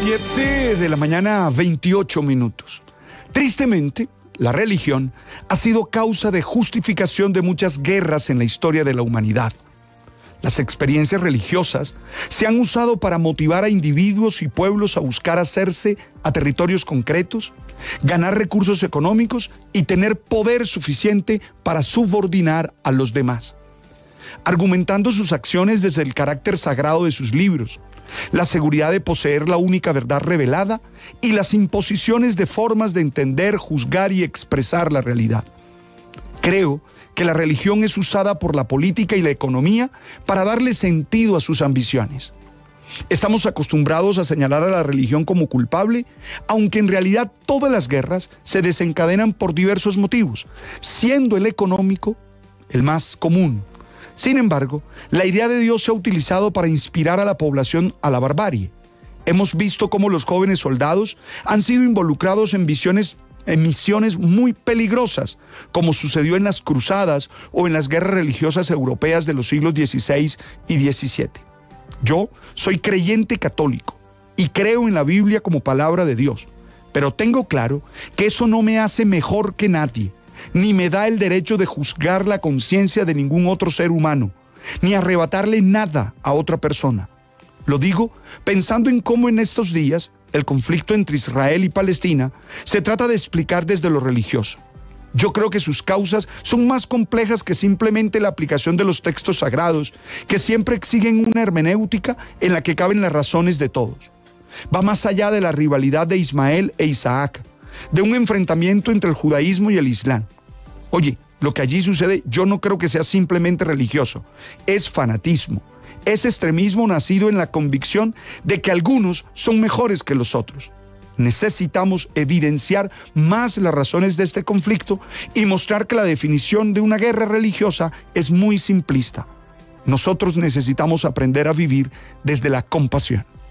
7 de la mañana, 28 minutos. Tristemente, la religión ha sido causa de justificación de muchas guerras en la historia de la humanidad. Las experiencias religiosas se han usado para motivar a individuos y pueblos a buscar hacerse a territorios concretos, ganar recursos económicos y tener poder suficiente para subordinar a los demás, argumentando sus acciones desde el carácter sagrado de sus libros, la seguridad de poseer la única verdad revelada y las imposiciones de formas de entender, juzgar y expresar la realidad. Creo que la religión es usada por la política y la economía para darle sentido a sus ambiciones. Estamos acostumbrados a señalar a la religión como culpable, aunque en realidad todas las guerras se desencadenan por diversos motivos, siendo el económico el más común. Sin embargo, la idea de Dios se ha utilizado para inspirar a la población a la barbarie. Hemos visto cómo los jóvenes soldados han sido involucrados en misiones muy peligrosas, como sucedió en las cruzadas o en las guerras religiosas europeas de los siglos XVI y XVII. Yo soy creyente católico y creo en la Biblia como palabra de Dios, pero tengo claro que eso no me hace mejor que nadie, ni me da el derecho de juzgar la conciencia de ningún otro ser humano, ni arrebatarle nada a otra persona. Lo digo pensando en cómo en estos días el conflicto entre Israel y Palestina se trata de explicar desde lo religioso. Yo creo que sus causas son más complejas que simplemente la aplicación de los textos sagrados, que siempre exigen una hermenéutica en la que caben las razones de todos. Va más allá de la rivalidad de Ismael e Isaac, de un enfrentamiento entre el judaísmo y el islam. Oye, lo que allí sucede yo no creo que sea simplemente religioso, es fanatismo, es extremismo nacido en la convicción de que algunos son mejores que los otros. Necesitamos evidenciar más las razones de este conflicto y mostrar que la definición de una guerra religiosa es muy simplista. Nosotros necesitamos aprender a vivir desde la compasión.